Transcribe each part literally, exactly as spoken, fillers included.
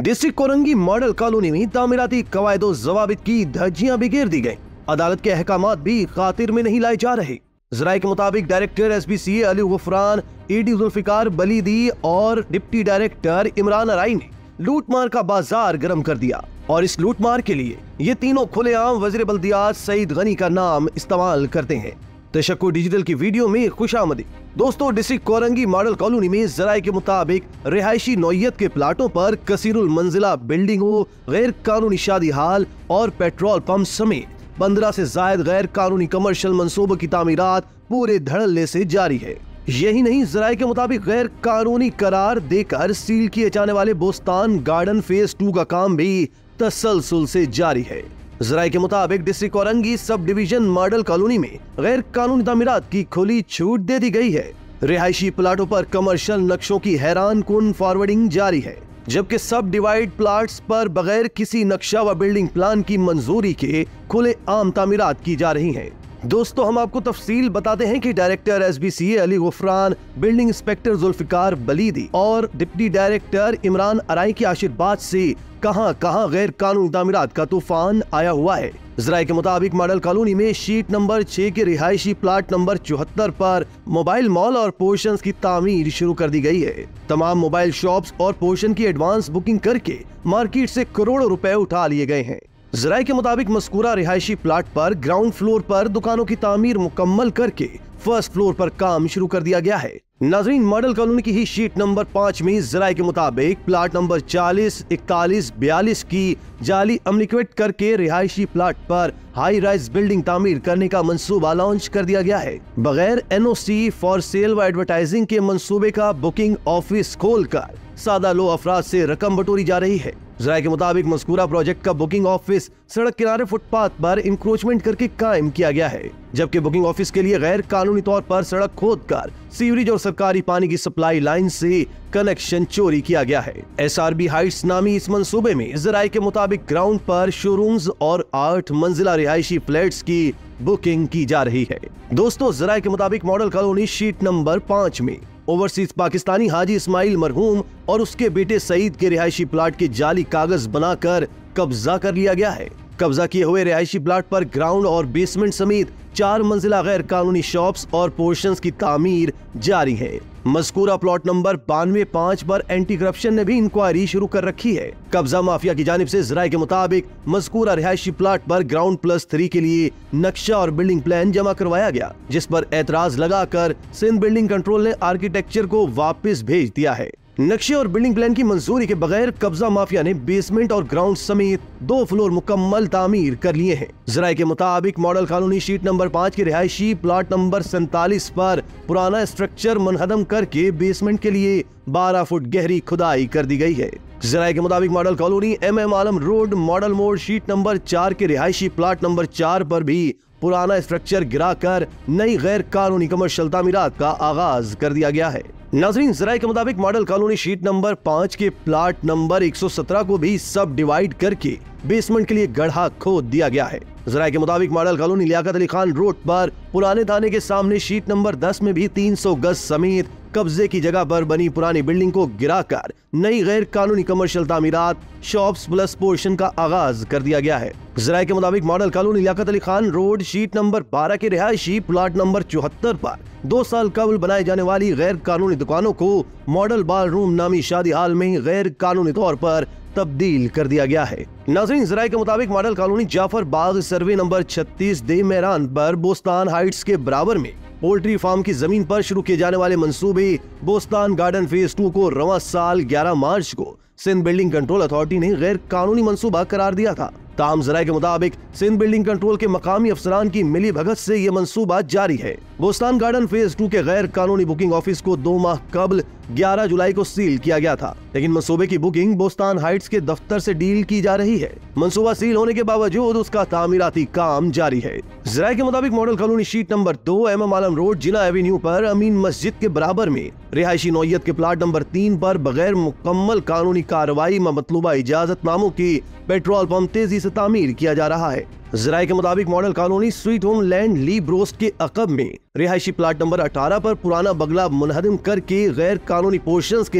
District Korangi model Colony में तामीराती कवायदो जवाबित की धज्जियां भी गिर दी गयी। अदालत के अहकामात भी खातिर में नहीं लाए जा रहे। जराये के मुताबिक director S B C A Ali Ghufran, ED Zulfiqar बलीदी और डिप्टी डायरेक्टर इमरान अराई ने लूटमार का बाजार गर्म कर दिया और इस लूटमार के लिए ये तीनों खुलेआम वज़ीर बल्दियात सईद गनी का नाम इस्तेमाल करते हैं। तशक्कु डिजिटल की वीडियो में खुशामदी। दोस्तों, डिस्ट्रिक्ट कोरंगी मॉडल कॉलोनी में जराये के मुताबिक रिहायशी नौयत के प्लाटों पर कसीरुल मंजिला बिल्डिंगों, गैर कानूनी शादी हाल और पेट्रोल पंप समेत पंद्रह से जायद गैर कानूनी कमर्शियल मंसूबों की तामीरात पूरे धड़ल्ले से जारी है। यही नहीं, जराये के मुताबिक गैर कानूनी करार देकर सील किए जाने वाले बोस्तान गार्डन फेज टू का काम भी तसलसल से जारी है। जराये के मुताबिक district Korangi sub division model Colony में गैर कानूनी तामीरात की खुली छूट दे दी गई है। रिहायशी प्लाटों पर कमर्शियल नक्शों की हैरान कुन फॉरवर्डिंग जारी है, जबकि सब डिवाइड प्लाट्स पर बगैर किसी नक्शा व बिल्डिंग प्लान की मंजूरी के खुले आम तामीरात की जा रही हैं। दोस्तों, हम आपको तफसील बताते हैं कि director S B C A Ali Ghufran, building inspector Zulfiqar बलीदी और डिप्टी डायरेक्टर इमरान अराई के आशीर्वाद से कहां कहां गैर कानूनी तामीरात का तूफान आया हुआ है। जराये के मुताबिक मॉडल कॉलोनी में शीट नंबर छह के रिहायशी प्लाट नंबर चौहत्तर पर मोबाइल मॉल और पोर्शंस की तामीर शुरू कर दी गई है। तमाम मोबाइल शॉप्स और पोर्शन की एडवांस बुकिंग करके मार्केट से करोड़ों रुपए उठा लिए गए हैं। जराये के मुताबिक मस्कूरा रिहायशी प्लाट पर ग्राउंड फ्लोर पर दुकानों की तामीर मुकम्मल करके फर्स्ट फ्लोर पर काम शुरू कर दिया गया है। नाज़रीन, मॉडल कॉलोनी की ही शीट नंबर पाँच में जराये के मुताबिक प्लाट नंबर चालीस, इकतालीस, बयालीस की जाली अमलिक्वेट करके रिहायशी प्लाट पर हाई राइज बिल्डिंग तामीर करने का मंसूबा लॉन्च कर दिया गया है। बगैर N O C for sale व एडवर्टाइजिंग के मंसूबे का बुकिंग ऑफिस खोलकर सादा लो अफराद से रकम बटोरी जा रही है। जराये के मुताबिक मज़कूरा प्रोजेक्ट का बुकिंग ऑफिस सड़क किनारे फुटपाथ पर इंक्रोचमेंट करके कायम किया गया है, जबकि बुकिंग ऑफिस के लिए गैर कानूनी तौर पर सड़क खोदकर सीवरेज और सरकारी पानी की सप्लाई लाइन से कनेक्शन चोरी किया गया है। एस आर बी हाइट्स नामी इस मंसूबे में जराये के मुताबिक ग्राउंड पर शोरूम्स और आठ मंजिला रिहायशी फ्लैट्स की बुकिंग की जा रही है। दोस्तों, जराये के मुताबिक मॉडल कॉलोनी शीट नंबर पाँच में ओवरसीज पाकिस्तानी हाजी इस्माइल मरहूम और उसके बेटे सईद के रिहायशी प्लाट के जाली कागज बनाकर कब्जा कर लिया गया है। कब्जा किए हुए रिहायशी प्लाट पर ग्राउंड और बेसमेंट समेत चार मंजिला गैर कानूनी शॉप्स और पोर्शंस की तामीर जारी है। मज़कूरा प्लॉट नंबर बानवे पाँच पर एंटी करप्शन ने भी इंक्वायरी शुरू कर रखी है। कब्जा माफिया की जानिब से जराये के मुताबिक मज़कूरा रिहायशी प्लाट पर ग्राउंड प्लस थ्री के लिए नक्शा और बिल्डिंग प्लान जमा करवाया गया, जिस पर एतराज लगाकर सिंध बिल्डिंग कंट्रोल ने आर्किटेक्चर को वापस भेज दिया है। नक्शे और बिल्डिंग प्लान की मंजूरी के बगैर कब्जा माफिया ने बेसमेंट और ग्राउंड समेत दो फ्लोर मुकम्मल तामीर कर लिए हैं। जराये के मुताबिक मॉडल कॉलोनी शीट नंबर पाँच के रिहायशी प्लाट नंबर सैतालीस पर पुराना स्ट्रक्चर मुनहदम करके बेसमेंट के लिए बारह फुट गहरी खुदाई कर दी गई है। जराये के मुताबिक model Colony M M Alam road Model Mor sheet number चार के रिहायशी प्लाट नंबर चार पर भी पुराना स्ट्रक्चर गिराकर नई गैर कानूनी कमर्शियल तामीरात का आगाज कर दिया गया है। नाज़रीन, जराये के मुताबिक मॉडल कॉलोनी शीट नंबर पाँच के प्लाट नंबर एक सौ सत्रह को भी सब डिवाइड करके बेसमेंट के लिए गड्ढा खोद दिया गया है। जराये के मुताबिक model Colony Liaquat Ali Khan road पर पुराने थाने के सामने शीट नंबर दस में भी तीन सौ गज समेत कब्जे की जगह पर बनी पुरानी बिल्डिंग को गिराकर नई गैर कानूनी कमर्शियल तामीरात शॉप्स प्लस पोर्शन का आगाज कर दिया गया है। जराये के मुताबिक model Colony Liaquat Ali Khan road sheet number बारह के रिहायशी प्लाट नंबर चौहत्तर पर दो साल कबल बनाए जाने वाली गैर कानूनी दुकानों को मॉडल बाल रूम नामी शादी हाल में गैर कानूनी तौर पर तब्दील कर दिया गया है। नाज़रीन, जराये के मुताबिक model colony Jafar Bagh survey number छत्तीस दे मेहरान पर बोस्तान हाइट्स के बराबर में पोल्ट्री फार्म की जमीन पर शुरू किए जाने वाले मंसूबे बोस्तान गार्डन फेज टू को रवां साल ग्यारह मार्च को सिंध बिल्डिंग कंट्रोल अथॉरिटी ने गैर कानूनी मंसूबा करार दिया था। ताहम जराये के मुताबिक सिंध बिल्डिंग कंट्रोल के मकामी अफसरान की मिली भगत से ये मंसूबा जारी है। बोस्तान गार्डन फेज टू के गैर कानूनी बुकिंग ऑफिस को दो माह कबल ग्यारह जुलाई को सील किया गया था, लेकिन मंसूबे की बुकिंग बोस्तान हाइट्स के दफ्तर से डील की जा रही है। मंसूबा सील होने के बावजूद उसका तामीराती काम जारी है। जराये के मुताबिक मॉडल कॉलोनी शीट नंबर दो M M Alam road Jinnah avenue पर अमीन मस्जिद के बराबर में रिहायशी नौयत के प्लाट नंबर तीन पर बगैर मुकम्मल कानूनी कार्रवाई में मतलूबा इजाजत नामों की पेट्रोल पंप तेजी से तामीर किया जा रहा है। जराये के मुताबिक model colony sweet home land ली ब्रोस्ट के अकब में रिहायशी प्लाट नंबर अठारह पर पुराना बगला मुनहदम करके गैर कानूनी पोर्शंस के लिए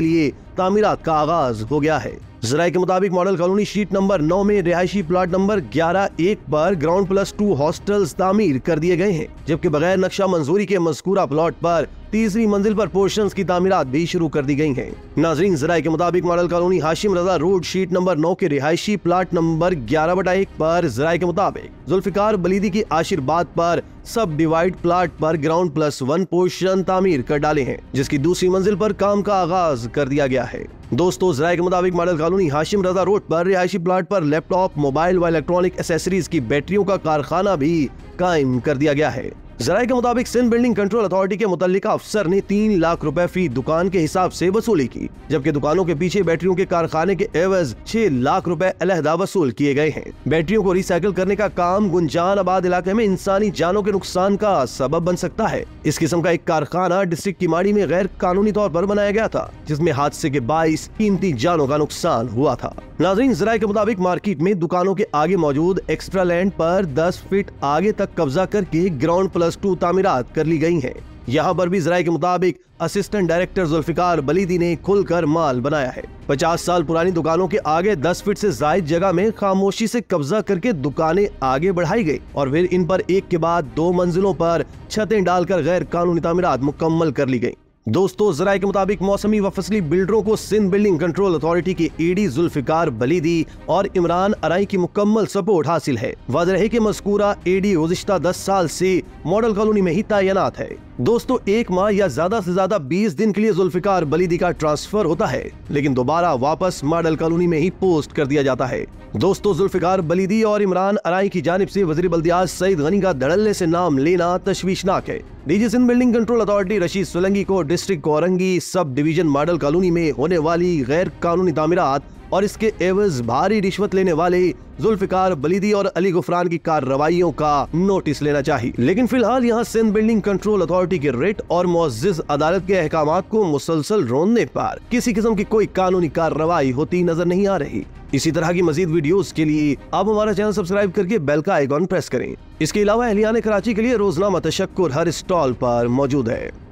तामीरात का आगाज हो गया है। जराये के मुताबिक मॉडल कॉलोनी शीट नंबर नौ में रिहायशी प्लॉट नंबर ग्यारह एक पर ग्राउंड प्लस टू हॉस्टल्स तामीर कर दिए गए हैं, जबकि बगैर नक्शा मंजूरी के मज़कूरा प्लॉट पर तीसरी मंजिल पर पोर्शंस की तामीरात भी शुरू कर दी गई हैं। नाजरीन, जराये के मुताबिक model colony Hashim Raza road sheet number नौ के रिहायशी प्लॉट नंबर ग्यारह बटा एक पर जराये के मुताबिक जुल्फिकार बलीदी की आशीर्वाद पर सब डिवाइड प्लॉट पर ग्राउंड प्लस वन पोर्शन तामीर कर डाले हैं, जिसकी दूसरी मंजिल पर काम का आगाज कर दिया गया है। दोस्तों, जराये के मुताबिक model colony Hashim Raza road पर रिहायशी प्लॉट पर लैपटॉप, मोबाइल व इलेक्ट्रॉनिक एसेसरीज की बैटरियों का कारखाना भी कायम कर दिया गया है। जराये के मुताबिक सिंध बिल्डिंग कंट्रोल अथॉरिटी के मुतल्लिका अफसर ने तीन लाख रुपए फी दुकान के हिसाब से वसूली की, जबकि दुकानों के पीछे बैटरियों के कारखाने के एवज छह लाख रुपए अलहदा वसूल किए गए हैं। बैटरियों को रिसाइकिल करने का काम गुंजान आबाद इलाके में इंसानी जानों के नुकसान का सबब बन सकता है। इस किस्म का एक कारखाना डिस्ट्रिक्ट किमाड़ी में गैर कानूनी तौर पर बनाया गया था, जिसमें हादसे के बाईस कीमती जानों का नुकसान हुआ था। नाज़रीन, जराये के मुताबिक मार्केट में दुकानों के आगे मौजूद एक्स्ट्रा लैंड पर दस फीट आगे तक कब्जा करके ग्राउंड प्लस टू तामीरात कर ली गई हैं। यहाँ पर भी जराये के मुताबिक असिस्टेंट डायरेक्टर जुल्फिकार बलीदी ने खुलकर माल बनाया है। पचास साल पुरानी दुकानों के आगे दस फीट से जायद जगह में खामोशी से कब्जा करके दुकानें आगे बढ़ाई गई और फिर इन पर एक के बाद दो मंजिलों पर छतें डालकर गैर कानूनी तामीरात मुकम्मल कर ली गई। दोस्तों, जराये के मुताबिक मौसमी व फसली बिल्डरों को सिंध बिल्डिंग कंट्रोल अथॉरिटी के ईडी जुल्फिकार बलीदी और इमरान अराई की मुकम्मल सपोर्ट हासिल है। वाज़ेह है कि मज़कूरा ईडी गुज़िश्ता दस साल से मॉडल कॉलोनी में ही तैनात है। दोस्तों, एक माह या ज्यादा से ज्यादा बीस दिन के लिए जुल्फिकार बलीदी का ट्रांसफर होता है, लेकिन दोबारा वापस मॉडल कॉलोनी में ही पोस्ट कर दिया जाता है। दोस्तों, जुल्फिकार बलीदी और इमरान अराई की जानिब से वज़ीर बल्दियात सईद गनी का धड़ल्ले से नाम लेना तशवीशनाक है। DG Sindh building control authority Rashid Solanki को district Korangi sub division model Colony में होने वाली गैर कानूनी तामीरात और इसके एवज भारी रिश्वत लेने वाले जुल्फिकार बलीदी और अली गुफरान की कार्रवाइयों का नोटिस लेना चाहिए। लेकिन फिलहाल यहाँ सिंध बिल्डिंग कंट्रोल अथॉरिटी के रिट और मुअज़्ज़िज़ अदालत के अहकामात को मुसलसल रोनने पर किसी किस्म की कोई कानूनी कार्रवाई होती नजर नहीं आ रही। इसी तरह की मजीद वीडियोस के लिए आप हमारा चैनल सब्सक्राइब करके बेल का आइकॉन प्रेस करें। इसके अलावा अहलियान कराची के लिए रोजनामा तशक्कुर हर स्टॉल पर मौजूद है।